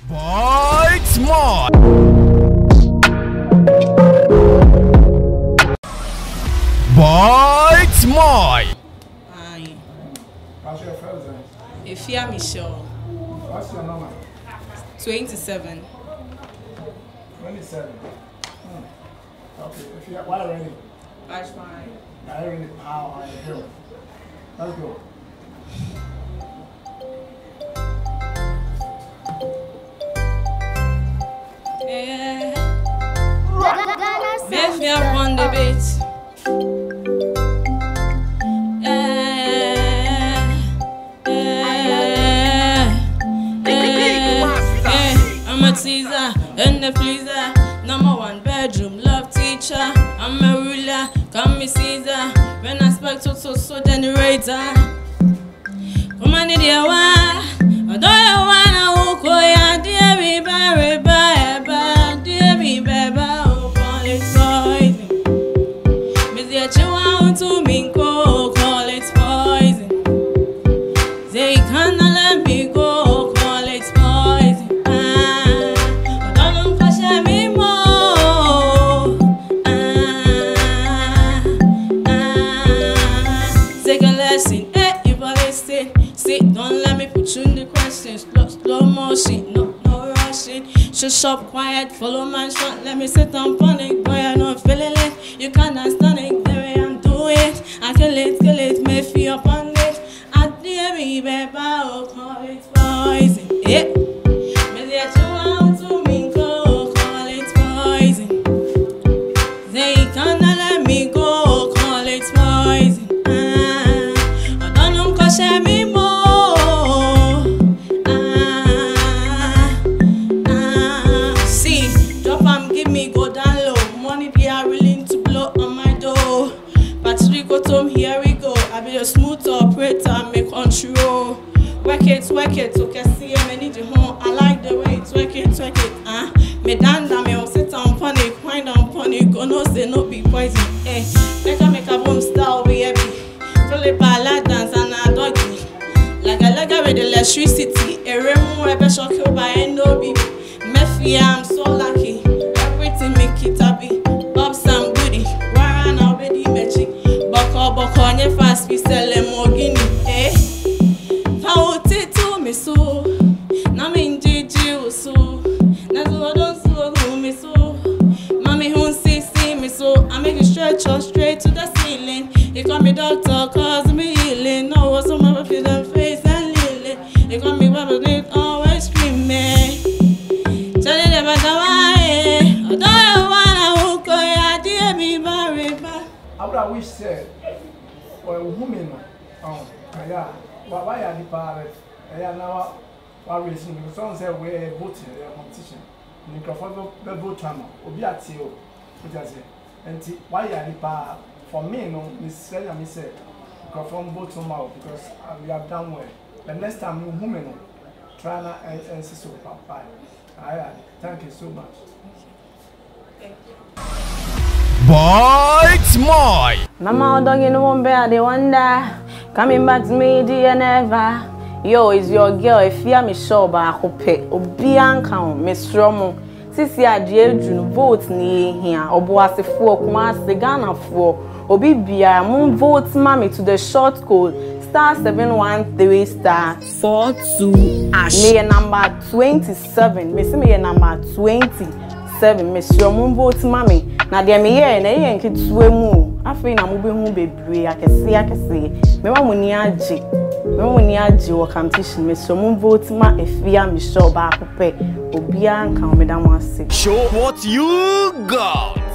Boy Smart. Boy Smart. Aye. What's your first name? Ifia Michelle. What's your number? 27. 27. Okay, if you why ready? That's fine. I ready how I do. Let's go. Yeah. If you on the beat. I'm a teaser and the pleaser. #1 bedroom love teacher. I'm a ruler, call me Caesar. When I speak to so generator. Come on, dear one. I don't wanna walk away, dear me, dear me, baby, oh, call it poison. Miss that you want to me, call it poison. They can't let me go, call it poison. I don't know if I share me more. Take a lesson, if I listen. Sit, don't let me put you in the questions. Slow motion, no rushing. Shush up, quiet, follow my shot. Let me sit on panic, boy, I'm not feeling it. You can't stand it, the way I'm doing. I kill it, may feel upon it. I dear me, baby, oh, call it poison. Yeah. Me that you want to me go, call it poison. They can't let me go, call it poison. I don't know, cause share me more. See, drop and give me go down low. Money they are willing to blow on my door. Patrick got home, here we go. I be a smooth operator, make control. Work it, okay, see I need you home. I like the way it's work it, me danda me will sit on panic, wind on panic, go no say no be poison. Make a boom style, baby. Philip I dance and a doggy. Like a with electricity, a room where shock you by no baby. Mefia, I'm so lucky. Everything make it happy. Bob some goodie. Warren already magic. Boko on your fast we sell them more guinea. How to me so. Na me JJ so. Na so don't so me so. Mommy who see me so. I make it stretch out straight to the ceiling. You call me doctor cause me healing. No what's on my feel them face and lily. You call me baby always screaming. Tell you never the way. I don't wanna hook or dear me married. I would have wished said, well, women, yeah, why are the parents? Now, while racing, the song said we're voting competition. Microphone, the vote channel, Obiatio, and why are the parents? For me, no, Miss Sella, Miss said, microphone vote tomorrow because we have done well. The next time, women, try and see papa. Thank you so much. Boy Smart. Mama dog in one bear, they wonder. Coming back to me, dear never. Yo, is your girl, Ifia Michelle, but I hope Obianka, Miss Romo. Sisi adie dunu vote ni here. Obuasefo Kumasi Ghana for Obibia mun vote mami to the short code *713*42#. Me number 27. Me see me number 27. Me sure mun vote mami. Na dia me ye na ye nketue mu. Afei na mo be hu bebre akese. Me wa muni age. Me muni age wo competition. Me sure mun vote ma Ifia Michelle ba akopɛ. Obianka o me da mo ase. Show what you got.